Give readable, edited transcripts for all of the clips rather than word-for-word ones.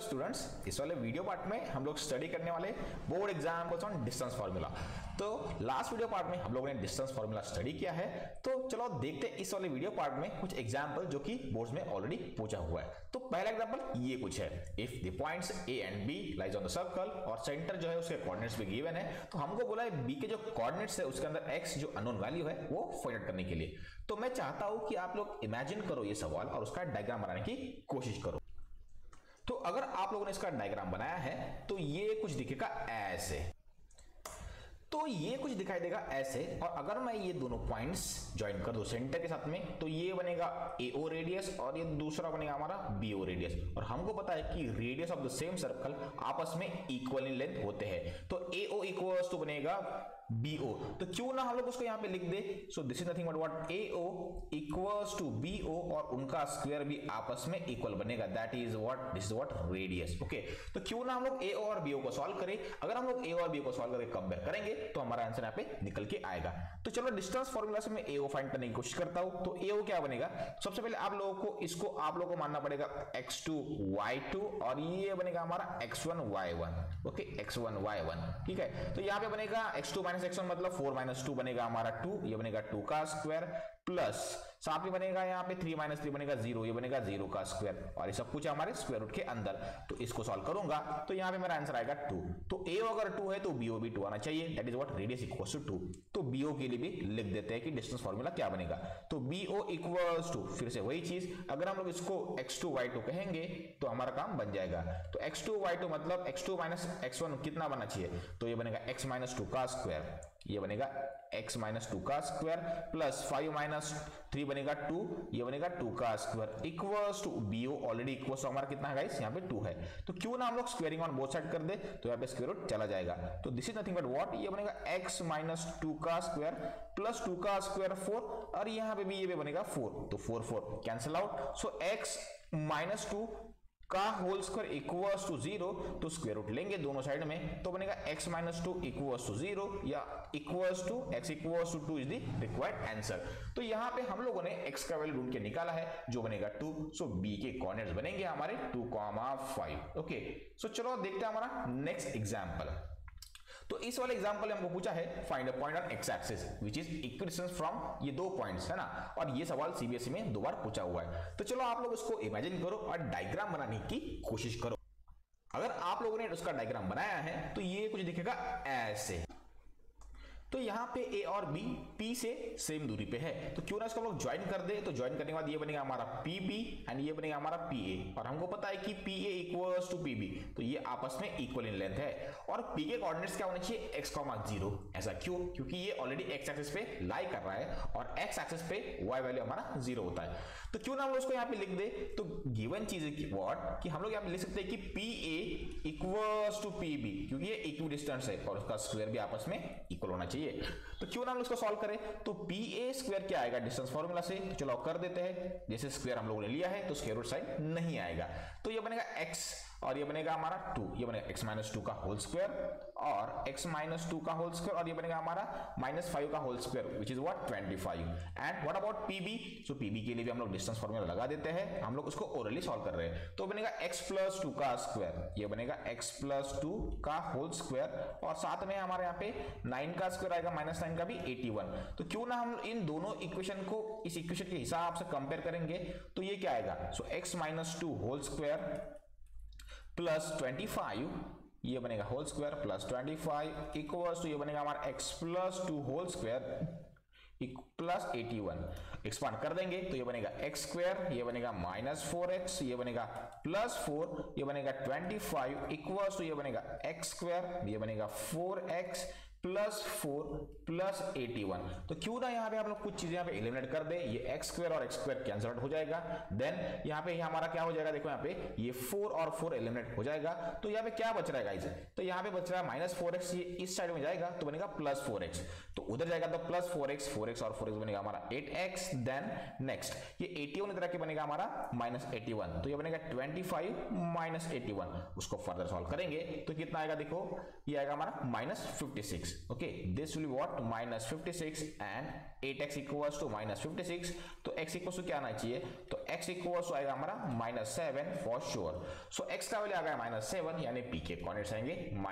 Students, इस वाले video part में हम लोग स्टडी करने वाले board examples on distance formula. तो लास्ट वीडियो पार्ट में हम लोगों ने डिस्टेंस फार्मूला स्टडी किया है, तो चलो देखते हैं इस वाले वीडियो पार्ट में कुछ एग्जाम्पल जो कि बोर्ड्स में ऑलरेडी पूछा हुआ है। तो पहला एग्जाम्पल ये कुछ है, if the points A and B lies on the circle, और सेंटर जो है उसके कोऑर्डिनेट्स भी गिवन है, तो हमको बोला है बी के जो कोऑर्डिनेट्स है उसके अंदर एक्स जो अननोन वैल्यू है वो फाइंड आउट करने के लिए। तो मैं चाहता हूं कि आप लोग इमेजिन करो ये सवाल और उसका डायग्राम बनाने की कोशिश करो। तो अगर आप लोगों ने इसका डायग्राम बनाया है तो ये कुछ दिखेगा ऐसे, तो ये कुछ दिखाई देगा ऐसे, और अगर मैं ये दोनों पॉइंट्स ज्वाइन कर दूं सेंटर के साथ में, तो ये बनेगा AO रेडियस और ये दूसरा बनेगा हमारा BO रेडियस। और हमको पता है कि radius of the same circle आपस में इक्वल इन लेंथ होते हैं, तो AO इक्वल्स टू बनेगा BO। तो क्यों ना हम लोग उसको यहां पे लिख दे, so this is nothing but what AO equals to BO, और उनका स्क्वायर भी आपस में इक्वल बनेगा, that is what, this is what radius. Okay, तो क्यों ना हम लोग AO और BO को सॉल्व करें। अगर हम लोग AO और BO को सॉल्व करके कंपेयर करेंगे तो हमारा आंसर यहां पे निकल के आएगा। तो चलो डिस्टेंस फार्मूला से मैं AO फाइंड करने की कोशिश करता हूं। तो AO क्या बनेगा, सबसे पहले आप लोगों को इसको आप लोगों को मानना पड़ेगा x2 y2, और ये बनेगा हमारा x1 y1। Okay, x1 y1, ठीक है। तो यहां पे बनेगा x2 x1 मतलब 4 2 बनेगा हमारा 2, ये बनेगा 2 का स्क्वायर, प्लस साथ में बनेगा यहाँ पे 3 3 बनेगा 0, ये बनेगा 0 का स्क्वायर, और ये सब कुछ हमारे स्क्वायर रूट के अंदर। तो इसको सॉल्व करूंगा तो यहाँ पे मेरा आंसर आएगा 2। तो AO अगर 2 है तो BO भी 2 आना चाहिए, that is what radius equals to 2। तो BO के लिए भी लिख देते हैं कि डिस्टेंस फार्मूला क्या बनेगा। तो BO इक्वल्स टू, फिर से वही चीज, अगर हम लोग इसको x2 y2 कहेंगे तो हमारा काम बन जाएगा। तो x2 y2 मतलब x2 x1 कितना बनना चाहिए, तो ये बनेगा x 2 का स्क्वायर, ये बनेगा x 2 का स्क्वायर, प्लस 5 3 बनेगा 2, ये बनेगा 2 का square, equals to BO already equals to हमारा कितना है गाइस, यहाँ पे 2 है। तो क्यों ना हम लोग स्क्वायरिंग ऑन बोथ साइड कर दे, तो यहाँ पे स्क्वायर रूट चला जाएगा। तो this is nothing but what, ये बनेगा x 2 का स्क्वायर प्लस 2 का स्क्वायर 4, और यहाँ पे भी ये भी बनेगा 4, तो 4 4 कैंसिल आउट। सो x 2 का होल स्क्वायर इक्वल्स टू 0, तो स्क्वायर रूट लेंगे दोनों साइड में, तो बनेगा x 2 इक्वल्स टू 0 या equals to x equals to 2 is the required answer. तो यहां पे हम लोगों ने x का वैल्यू ढूंढ के निकाला है जो बनेगा 2। सो b के कोऑर्डिनेट्स बनेंगे हमारे 2, 5। ओके, सो चलो देखते हैं हमारा नेक्स्ट एग्जांपल। तो इस वाले एग्जांपल में हमको पूछा है find a point on X axis which is equidistance from, ये दो पॉइंट्स है ना, और ये सवाल सीबीएसई में 2 बार पूछा हुआ है। तो चलो आप लोग इसको इमेजिन करो और डायग्राम बनाने की कोशिश करो। अगर आप लोगों ने उसका डायग्राम बनाया है तो ये कुछ दिखेगा ऐसे। तो यहाँ पे A और B P से सेम दूरी पे है, तो क्यों ना इसको हम लोग ज्वाइन कर दे। तो ज्वाइन करने के बाद ये बनेगा हमारा PB एंड ये बनेगा हमारा PA, और हमको पता है कि PA इक्वल्स टू PB, तो ये आपस में इक्वल इन लेंथ है। और P के कोऑर्डिनेट्स क्या होने चाहिए, x, 0। ऐसा क्यों, क्योंकि ये ऑलरेडी x एक्सिस पे लाई कर रहा है और x एक्सिस पे y वैल्यू हमारा 0 होता है। तो क्यों ना हम लोग उसको यहाँ पे लिख दे। तो गिवन चीज है कि व्हाट, कि हम लोग यहाँ पे लिख सकते हैं कि PA इक्वल्स टू PB, क्योंकि ये इक्विडिस्टेंस है और उसका स्क्वायर भी आपस में इक्वल होना चाहिए। तो क्यों ना हम इसको सॉल्व करें। तो PA स्क्वायर क्या आएगा डिस्टेंस फार्मूला से, तो चलो कर देते हैं। जैसे स्क्वायर हम लोगों ने लिया है तो स्क्वायर रूट साइन नहीं आएगा, तो ये बनेगा x और ये बनेगा हमारा 2, ये बनेगा x 2 का होल स्क्वायर और x 2 का होल स्क्वायर, और ये बनेगा हमारा -5 का whole square which is what 25। And what about PB, so PB के लिए भी हम लोग डिस्टेंस फार्मूला लगा देते हैं। हम लोग उसको ओरली सॉल्व कर रहे हैं, तो बनेगा x 2 का स्क्वायर, ये बनेगा x 2 का होल स्क्वायर, और साथ में हमारे यहाँ पे 9 का स्क्वायर आएगा, -9 का भी 81। तो क्यों ना हम इन दोनों इक्वेशन को इस इक्वेशन के हिसाब से कंपेयर करेंगे, तो ये क्या आएगा, so x 2 whole square plus 25, ये बनेगा whole square plus 25 equals to ये बनेगा हमारा x 2 whole square plus 81। Expand कर देंगे तो ये बनेगा x स्क्वायर, ये बनेगा -4x, ये बनेगा +4, ये बनेगा 25 इक्वल्स टू ये बनेगा x स्क्वायर, ये बनेगा 4x +4 प्लस 81। तो क्यों ना यहाँ पे आप लोग कुछ चीजें यहाँ पे एलिमिनेट कर दे, ये x स्क्वायर और x स्क्वायर कैंसिल आउट हो जाएगा। देन यहाँ पे हमारा क्या हो जाएगा, देखो यहाँ पे ये 4 और 4 एलिमिनेट हो जाएगा। तो यहाँ पे क्या बच रहा है गाइस, तो यहाँ पे बच रहा है -4x, ये इस साइड में जाएगा तो बनेगा +4x, तो उधर जाएगा तो +4x, 4x और 4x बनेगा हमारा 8x। देन नेक्स्ट ये 81 इधर आके बनेगा हमारा -81, तो ये बनेगा 25 -81। उसको फर्दर सॉल्व करेंगे तो कितना आएगा, देखो ये आएगा हमारा -56। 56. Okay, this will be what -56 and 8x equals to -56. तो x इक्वल टू क्या आना चाहिए, तो x इक्वल टू आएगा हमारा -7 फॉर श्योर. सो x का वैल्यू आ गया -7 यानी p के कोऑर्डिनेट्स आएंगे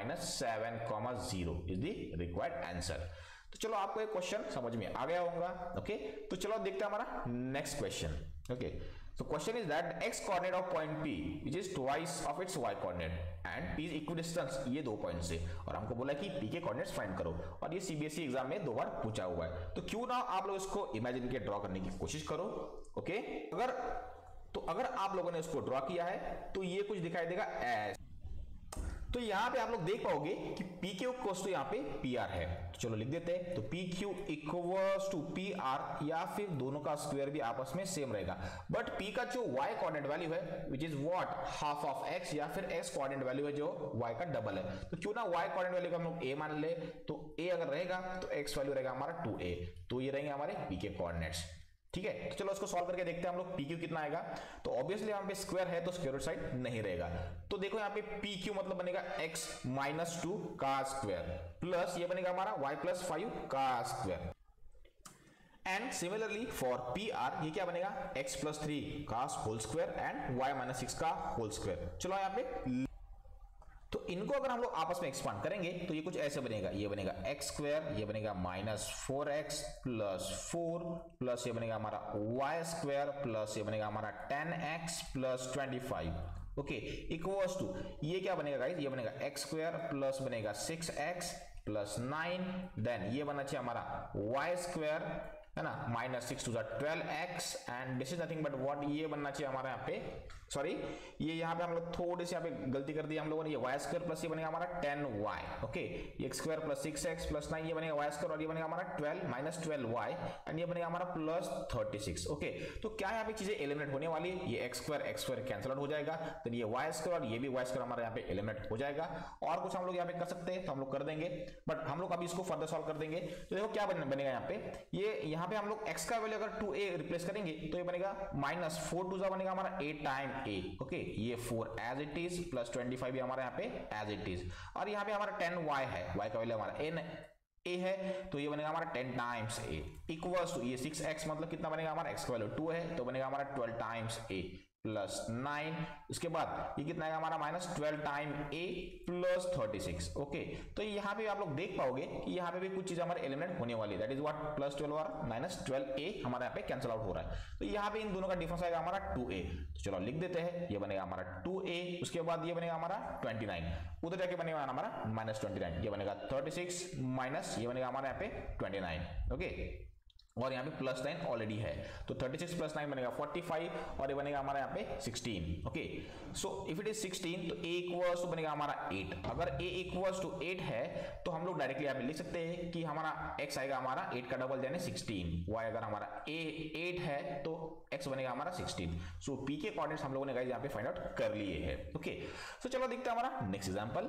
-7, 0 इज द रिक्वायर्ड आंसर. तो चलो आपको एक क्वेश्चन समझ में आ गया होगा. ओके, तो चलो देखते हैं हमारा next question. Okay, so question is that x coordinate of point P which is twice of its y coordinate and P is equidistant ये दो पॉइंट से, और हमको बोला कि P के कोऑर्डिनेट्स फाइंड करो, और ये CBSE एग्जाम में 2 बार पूछा हुआ है. तो क्यों ना आप लोग इसको इमेजिन के ड्रॉ करने की कोशिश करो. ओके, अगर आप लोगों ने इसको ड्रॉ किया है तो ये कुछ दिखाई देगा ऐसे. तो यहाँ पे आप लोग देख पाओगे कि पी क्यू इक्वल्स टू यहाँ पे पी आर है. तो चलो लिख देते हैं. तो P Q equals to P R, या फिर दोनों का स्क्वायर भी आपस में सेम रहेगा. बट पी का जो वाई कोऑर्डिनेट वैल्यू है which is what half of X, या फिर एक्स कोऑर्डिनेट वैल्यू है जो वाई का डबल है. तो क्यों ना वाई कोऑर्डिनेट वैल्यू को हम लोग ए मान ले. तो ए अगर रहेगा तो एक्स वैल्यू रहेगा हमारा 2a. तो ये रहेंगे हमारे पी के कोऑर्डिनेट्स. ठीक है, तो चलो इसको सॉल्व करके देखते हैं हम लोग पी क्यू कितना आएगा. तो ऑब्वियसली यहाँ पे स्क्वायर है तो स्क्वायर रूट साइड नहीं रहेगा. तो देखो यहाँ पे पी क्यू मतलब बनेगा x -2 का स्क्वायर प्लस ये बनेगा हमारा y + 5 का square. And similarly for P R ये क्या बनेगा x + 3 का होल स्क्वायर एंड y - 6 का होल स्क्वायर. चलो यहाँ पे तो इनको अगर हम लोग आपस में एक्सपांड करेंगे तो ये कुछ ऐसे बनेगा. ये बनेगा x², ये बनेगा -4x + 4 प्लस ये बनेगा हमारा y² प्लस ये बनेगा हमारा 10x + 25. ओके, इक्वल्स टू ये क्या बनेगा गाइस, ये बनेगा x² प्लस बनेगा 6x + 9. देन ये बनना चाहिए हमारा y² है ना, -6 × 12x and this is nothing but what, ये बनना चाहिए हमारा यहाँ पे, सॉरी ये यहाँ पे हम लोग थोड़ी सी यहाँ पे गलती कर दी हम लोगों ने. ये y² प्लस ये बनेगा हमारा 10y. ओके, ये x² + 6x + 9 ये बनेगा y² और ये बनेगा हमारा 12 - 12y एंड ये बनेगा हमारा +36. ओके, तो क्या यहाँ पे चीजें एलिमिनेट होने वाली है. ये x² कैंसिल आउट हो जाएगा. देन ये y² और ये भी y² हमारा यहाँ पे एलिमिनेट हो जाएगा. और कुछ हम लोग यहाँ पे कर सकते हैं तो हम लोग कर देंगे, बट हम लोग अभी इसको फर्दर सॉल्व कर देंगे. तो देखो क्या बनेगा यहाँ पे, ये यहाँ पे हम लोग x का वैल्यू अगर 2a रिप्लेस करेंगे तो ये बनेगा -4 2 बनेगा हमारा a टाइम a. ओके, ये 4 एज इट इज प्लस 25 भी हमारा यहाँ पे एज इट इज, और यहाँ पे हमारा 10y है, y का वैल्यू हमारा n a है तो ये बनेगा हमारा 10 टाइम्स a इक्वल्स टू ये 6x मतलब कितना बनेगा हमारा x का वैल्यू 2 है तो बनेगा हमारा 12 टाइम्स a प्लस 9. उसके बाद ये कितना आएगा हमारा -12 टाइम a प्लस 36. ओके, तो यहाँ पे आप लोग देख पाओगे कि यहाँ पे भी कुछ चीज हमारे एलिमिनेट होने वाली है. दैट इज व्हाट +12 और -12a हमारा यहाँ पे कैंसिल आउट हो रहा है. तो यहाँ पे इन दोनों का डिफरेंस आएगा हमारा 2a. तो चलो लिख देते हैं, ये बनेगा हमारा 2a. उसके बाद ये बनेगा हमारा 29, उधर जाके बनेगा हमारा -29, ये बनेगा 36 माइनस ये बनेगा हमारा यहाँ पे 29. ओके, और यहाँ पे +9 ऑलरेडी है तो 36 + 9 बनेगा 45 और ये बनेगा हमारा यहाँ पे 16. Okay, so if it is 16 तो a इक्वल्स टू बनेगा हमारा 8. अगर a इक्वल्स टू 8 है तो हम लोग डायरेक्टली यहाँ पे लिख सकते हैं कि हमारा x आएगा हमारा 8 का डबल यानी 16. y अगर हमारा a 8 है तो x बनेगा हमारा 16. सो p के कोऑर्डिनेट्स हम लोगों ने गाइस यहाँ पे फाइंड आउट कर लिए हैं. ओके, सो चलो देखते हैं हमारा नेक्स्ट एग्जांपल.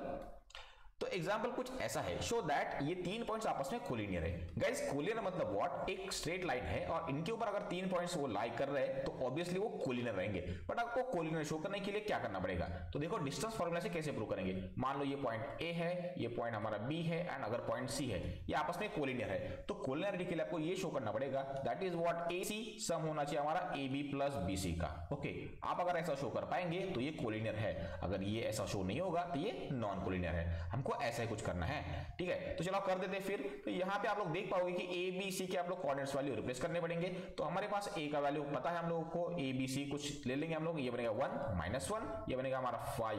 तो एग्जाम्पल कुछ ऐसा है, शो दैट ये 3 पॉइंट्स आपस में कोलिनियर है. गाइस कोलिनियर मतलब व्हाट, एक स्ट्रेट लाइन है और इनके ऊपर अगर 3 पॉइंट्स वो लाई कर रहे हैं तो ऑब्वियसली वो कोलिनियर रहेंगे. बट आपको कोलिनियर शो करने के लिए क्या करना पड़ेगा, तो देखो डिस्टेंस फार्मूला से कैसे प्रूव करेंगे. मान लो ये पॉइंट A है, ये पॉइंट हमारा B है एंड अगर पॉइंट C है, ये आपस में कोलिनियर है तो कोलिनियरिटी के लिए आपको ये शो करना पड़ेगा that is what AC sum होना चाहिए हमारा AB + BC का. ओके, आप अगर ऐसा शो कर पाएंगे तो ये कोलिनियर है, अगर ये ऐसा शो नहीं होगा तो ये नॉन कोलिनियर है. हमको ऐसा ही कुछ करना है. ठीक है, तो चलो कर देते हैं फिर. तो यहाँ पे आप लोग देख पाओगे कि A B C के आप लोग कोऑर्डिनेट्स वैल्यू रिप्लेस करने पड़ेंगे. तो हमारे पास A का वैल्यू पता है हम लोगों को, A B C कुछ ले लेंगे हम लोग. ये बनेगा 1 - 1, ये बनेगा हमारा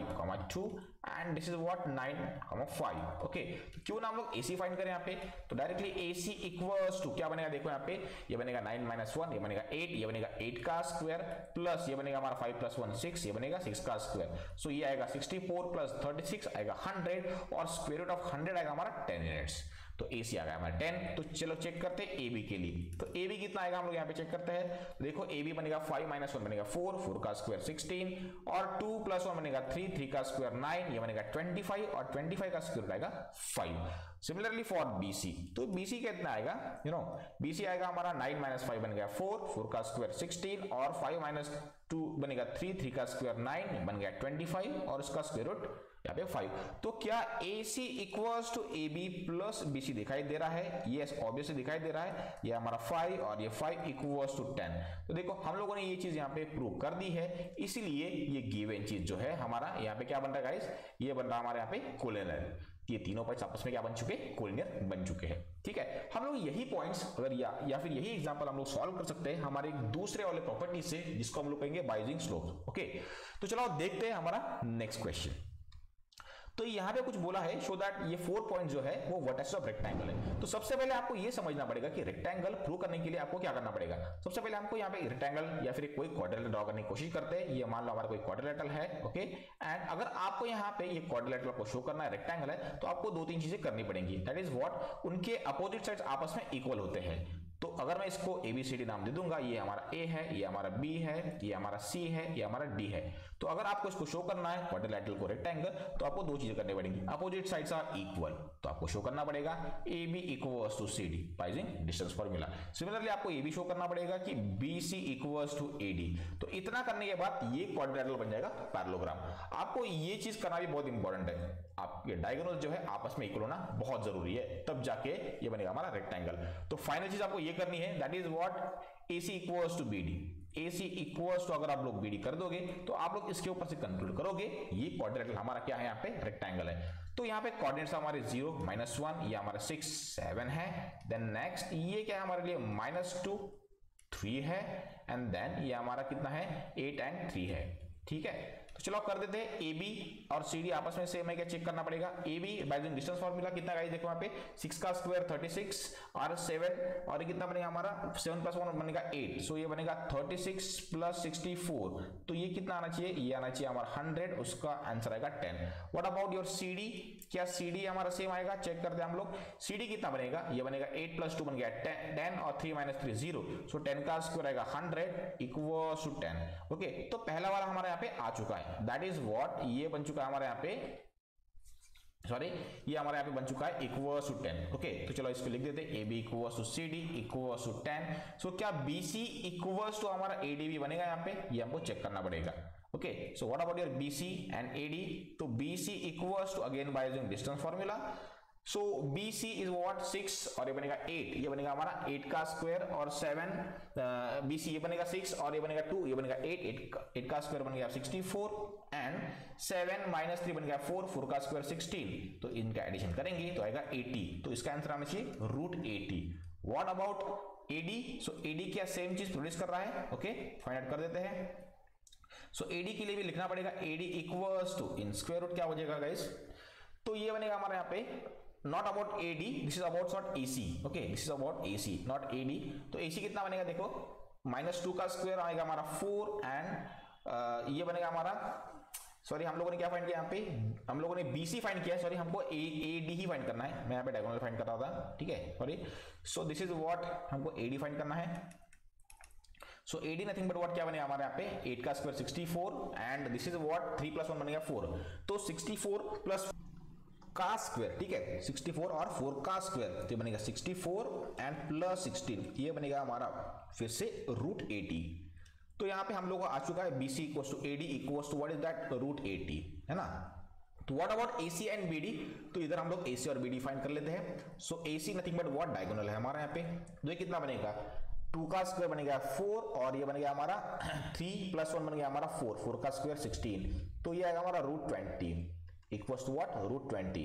5 2 and this is what 9 5. Okay, तो क्यों ना हम लोग AC फाइंड करें यहाँ पे. तो डायरेक्टली AC इक्वल्स टू क्या बनेगा, देखो यहाँ पे ये बनेगा 9 - 1, ये बनेगा 8, ये बनेगा 8 का स्क्वायर प्लस ये बनेगा हमारा 5 + 1 6, ये बनेगा 6 का स्क्वायर. सो ये आएगा 64 + 36 आएगा 100 और स्क्वायर रूट ऑफ 100 आएगा हमारा 10 यूनिट्स. तो AC आ गया हमारा 10. तो चलो चेक करते हैं AB के लिए. तो AB कितना आएगा हम लोग यहाँ पे चेक करते हैं. देखो AB बनेगा 5 - 1 बनेगा 4, 4 का स्क्वायर 16 और 2 + 1 बनेगा 3, 3 का स्क्वायर 9, ये बनेगा 25 और 25 का स्क्वायर आएगा 5. सिमिलरली फॉर BC, तो BC कितना आएगा, BC आएगा हमारा 9 - 5 बन गया 4, 4 का स्क्वायर 16 और 5 - 2 बनेगा 3, 3 का स्क्वायर 9 बन गया 25 और उसका स्क्वायर रूट यहाँ पे 5। तो क्या AC equals to AB plus BC दिखाई दे रहा है? यस, ऑब्वियसली दिखाई दे रहा है। ये हमारा 5 और ये 5 इक्वल्स टू 10। तो देखो हम लोगों ने ये चीज यहाँ पे प्रूव कर दी है, इसीलिए ये गिवन चीज जो है हमारा यहाँ पे क्या बन रहा है गाइस, ये बन रहा है हमारे यहाँ पे कोलिनियर। ये तीनों पॉइंट्स आपस में क्या बन चुके हैं? कोलिनियर बन चुके हैं। ठीक है, हम लोग यही पॉइंट्स अगर या फिर यही एग्जांपल हम लोग सॉल्व कर सकते हैं हमारे दूसरे वाले प्रॉपर्टी से, जिसको हम लोग कहेंगे बाइजिंग स्लोप। ओके, तो चलो देखते हैं हमारा नेक्स्ट क्वेश्चन। तो यहाँ पे कुछ बोला है, शो दैट ये 4 पॉइंट जो है वो वर्टेक्स ऑफ रेक्टेंगल है। तो सबसे पहले आपको ये समझना पड़ेगा कि रेक्टेंगल प्रूव करने के लिए आपको क्या करना पड़ेगा। सबसे पहले हमको यहाँ पे रेक्टेंगल या फिर कोई क्वाड्रिलेटरल ड्रॉ करने की कोशिश करते हैं। ये मान लो हमारा कोई क्वाड्रिलेटरल है, ओके, एंड अगर आपको यहाँ पे ये क्वाड्रिलेटरल को शो करना है, रेक्टेंगल है, तो आपको 2-3 चीजें करनी पड़ेंगी। दैट इज व्हाट, उनके अपोजिट साइड्स आपस में इक्वल होते हैं। तो अगर मैं इसको ABCD नाम दे दूंगा, ये हमारा A है, ये हमारा B है, ये हमारा C है, ये हमारा D है। तो अगर आपको इसको शो करना है क्वाड्रिलेटरल को रेक्टेंगल, तो आपको 2 चीजें करनी पड़ेंगी। अपोजिट साइड्स आर इक्वल, तो आपको शो करना पड़ेगा AB equals to CD by using distance formula. Similarly आपको ये भी शो करना पड़ेगा कि BC इक्वल्स टू AD। तो इतना करने के बाद ये क्वाड्रिलेटरल बन जाएगा पैरेललोग्राम। आपको ये चीज करना भी बहुत इंपॉर्टेंट है। आपके डायगोनल जो है आपस में इक्वल होना बहुत जरूरी है, तब जाके ये बनेगा हमारा रेक्टेंगल। तो फाइनल चीज आपको ये करनी है, that is what, AC equals to BD। AC equals to अगर आप लोग BD कर दोगे तो आप लोग इसके ऊपर से कंक्लूड करोगे ये क्वाड्रिलेटरल हमारा क्या है, यहाँ पे रेक्टेंगल है। तो यहाँ पे कोऑर्डिनेट्स हमारे 0, -1, ये हमारा 6, 7 है। देन नेक्स्ट ये क्या है हमारे लिए, -2, 3 है, एंड देन ये हमारा कितना है, 8 एंड 3 है। ठीक है, तो चलो कर देते हैं। AB और CD आपस में सेम है क्या, चेक करना पड़ेगा। AB बाइजिंग डिस्टेंस फार्मूला कितना गाइस, देखो यहाँ पे 6 का स्क्वायर 36 और 7 और ये कितना बनेगा हमारा, 7 + 1 बनेगा 8। सो ये बनेगा 36 + 64। तो ये कितना आना चाहिए, ये आना चाहिए हमारा 100, उसका आंसर आएगा 10। व्हाट अबाउट योर CD, क्या CD हमारा सेम आएगा, चेक करते हैं हम लोग। CD कितना बनेगा, ये बनेगा 8 + 2 बन गया 10 और 3 - 3 0। सो 10 का स्क्वायर आएगा 100 इक्वल्स टू 10। ओके, तो पहला वाला हमारे यहाँ पे आ चुका है, दैट इज व्हाट, ये बन चुका है हमारे यहाँ पे, सॉरी ये हमारे यहाँ पे बन चुका है इक्वल्स टू 10। ओके, तो चलो इसको लिख देते हैं, AB equals to CD equals to 10। So क्या BC इक्वल्स टू हमारा AD भी बनेगा यहाँ पे, ये हमको चेक करना पड़ेगा। Okay, so what about your BC and AD, तो BC equals to again by using distance formula. So BC is what, 6 और ये बनेगा 8, ये बनेगा हमारा 8 का स्क्वायर और 7, BC ये बनेगा 6 और ये बनेगा 2, ये बनेगा 8 का स्क्वायर बन गया 64 एंड 7 - 3 बन गया 4 का स्क्वायर 16। तो इनका एडिशन करेंगे तो आएगा 80। तो इसका आंसर आना चाहिए √80। What about AD, so AD क्या सेम चीज प्रोड्यूस कर रहा है। ओके, फाइंड आउट कर देते हैं। सो AD के लिए भी लिखना पड़ेगा, AD equals to in square root क्या हो जाएगा गाइस, तो ये बनेगा हमारे यहाँ पे not about AD, this is about what AC. okay, this is about AC not AD। तो AC कितना बनेगा देखो, -2 का स्क्वायर आएगा हमारा 4 एंड ये बनेगा हमारा, सॉरी हम लोगों ने क्या फाइंड किया यहाँ पे, हम लोगों ने BC फाइंड किया, सॉरी हमको AD ही फाइंड करना है, मैं यहाँ पे डायगोनल फाइंड कर रहा था। ठीक है, sorry. So this is what, हमको AD फाइंड करना है। So AD nothing but what क्या बनेगा हमारे यहाँ पे, 8 का square 64 and this is what, 3 + 1 बनेगा 4। तो 64 प्लस का स्क्वायर, ठीक है, 64 और 4 का स्क्वायर, तो बनेगा 64 एंड प्लस 16, ये बनेगा हमारा फिर से √80। तो यहाँ पे हम लोग को आ चुका है BC equals to AD equals to what is that, √80, है ना। तो what about AC and BD, तो इधर हम लोग AC और BD फाइंड कर लेते हैं। So AC nothing but what, diagonal है हमारा यहाँ पे। तो ये कितना बनेगा, 2 का स्क्वायर बनेगा 4 और ये बनेगा हमारा 3 + 1 बन गया हमारा 4 का स्क्वायर 16। तो ये आएगा हमारा √20 equals to what, √20।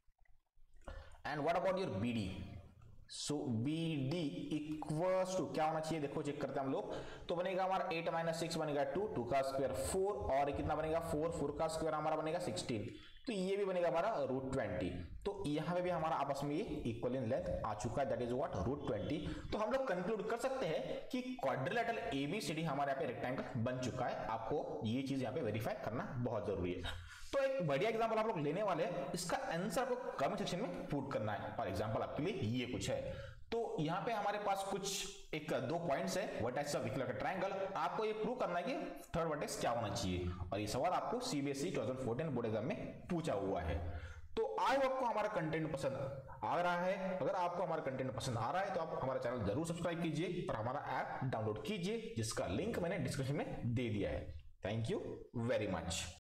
and what about your BD, so BD equals to क्या होना चाहिए, देखो चेक करते हैं हम लोग। तो बनेगा हमारा 8 - 6 बनेगा 2 का स्क्वायर 4 और ये कितना बनेगा 4 का स्क्वायर हमारा बनेगा 16। तो ये भी बनेगा हमारा √20। तो यहाँ पे भी हमारा आपस में ये इक्वल इन लेंथ आ चुका है, दैट इज व्हाट, √20। तो हम लोग कंक्लूड कर सकते हैं कि क्वाड्रिलेटरल ABCD हमारे यहाँ पे रेक्टेंगल बन चुका है। आपको ये चीज यहाँ पे वेरीफाई करना बहुत जरूरी है। तो एक बढ़िया एग्जांपल आप लोग लेने वाले हैं, इसका आंसर आपको कमेंट सेक्शन में पुट करना है। फॉर एग्जांपल आपके लिए ये कुछ है। तो यहाँ पे हमारे पास कुछ 1-2 पॉइंट्स है, वर्टेक्स ऑफ इक्विलैटरल ट्रायंगल। आपको ये प्रूव करना है कि थर्ड वर्टेक्स क्या होना चाहिए, और ये सवाल आपको CBSE 2014 बोर्ड एग्जाम में पूछा हुआ है। तो आई होप आपको हमारा कंटेंट पसंद आ रहा है। अगर आपको हमारा कंटेंट पसंद आ रहा है तो आप हमारा चैनल जरूर सब्सक्राइब कीजिए और हमारा ऐप डाउनलोड कीजिए, जिसका लिंक मैंने डिस्क्रिप्शन में दे दिया है। Thank you very much.